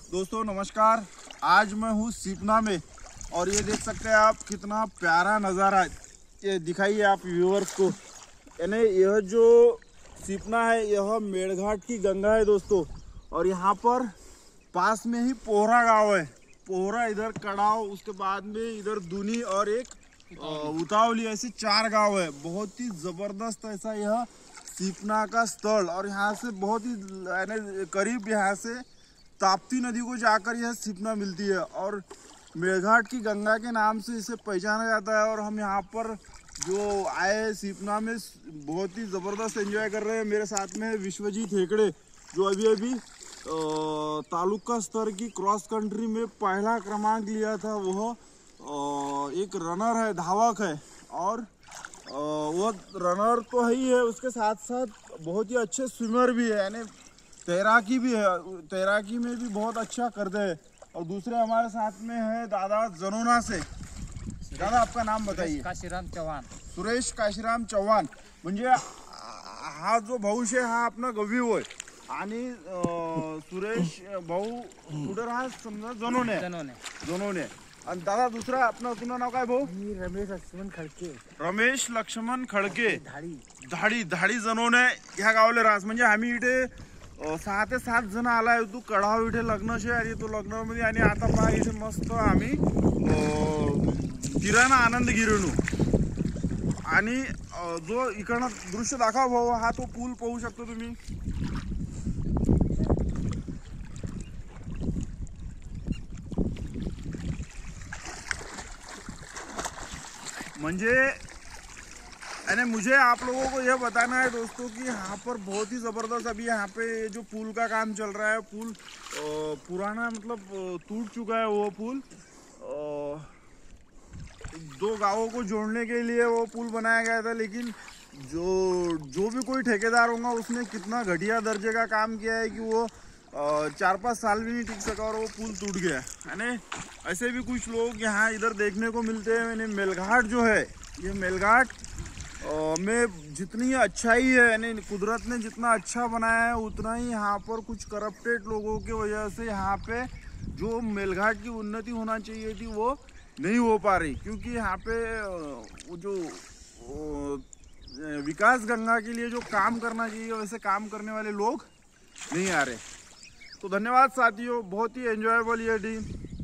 दोस्तों नमस्कार। आज मैं हूँ सीपना में और ये देख सकते हैं आप कितना प्यारा नज़ारा ये दिखाइए आप व्यूअर्स को। यानी यह जो सीपना है यह मेड़घाट की गंगा है दोस्तों। और यहाँ पर पास में ही पोहरा गांव है। पोहरा इधर कड़ाव, उसके बाद में इधर दूनी और एक उतावली, ऐसे 4 गांव है। बहुत ही ज़बरदस्त ऐसा यह सीपना का स्थल। और यहाँ से बहुत ही यानी करीब यहाँ से ताप्ती नदी को जाकर यह सीपना मिलती है और मेड़घाट की गंगा के नाम से इसे पहचाना जाता है। और हम यहाँ पर जो आए सीपना में बहुत ही ज़बरदस्त एंजॉय कर रहे हैं। मेरे साथ में है विश्वजीत हेगड़े जो अभी तालुका स्तर की क्रॉस कंट्री में पहला क्रमांक लिया था। वह एक रनर है, धावक है और वो रनर तो है ही है, उसके साथ साथ बहुत ही अच्छे स्विमर भी है, यानी तैराकी भी है। तैराकी में भी बहुत अच्छा करते हैं। और दूसरे हमारे साथ में है दादा जनोना से। दादा आपका नाम बताइए। काशीराम चव्हाण। सुरेश काशीराम चव्हाण। म्हणजे हा जो भाऊश आहे हा आपला गवीव आहे आणि सुरेश भाऊ कुठे राहा समजा जनोने। आणि दादा दुसरा आपलं तुझं नाव काय भाऊ? रमेश लक्ष्मण खडके। रमेश लक्ष्मण खडके। धाडी धाडी जनोने ह्या गावले राहस। म्हणजे आम्ही इथे 6 ते 7 जण आलाय तू कढाव इथे लग्न शे आणि तो लग्नामध्ये आणि आता पहा इथे मस्त आम्ही किराणा आनंद गिरणू आणि जो इकडनं दृश्य दाखवा भाऊ, हा तो पूल पाहू शकतो तुम्ही। म्हणजे यानी मुझे आप लोगों को यह बताना है दोस्तों कि यहाँ पर बहुत ही ज़बरदस्त अभी यहाँ पे जो पुल का काम चल रहा है। पुल पुराना मतलब टूट चुका है। वो पुल 2 गांवों को जोड़ने के लिए वो पुल बनाया गया था, लेकिन जो भी कोई ठेकेदार होगा उसने कितना घटिया दर्जे का काम किया है कि वो 4-5 साल भी नहीं टिक सका और वो पुल टूट गया। यानी ऐसे भी कुछ लोग यहाँ इधर देखने को मिलते हैं। मैंने मेलघाट जो है, ये मेलघाट में जितनी अच्छाई है, यानी कुदरत ने जितना अच्छा बनाया है उतना ही यहाँ पर कुछ करप्टेड लोगों की वजह से यहाँ पे जो मेलघाट की उन्नति होना चाहिए थी वो नहीं हो पा रही। क्योंकि यहाँ पे जो विकास गंगा के लिए जो काम करना चाहिए वैसे काम करने वाले लोग नहीं आ रहे। तो धन्यवाद साथियों, बहुत ही एंजॉयबल ये दिन।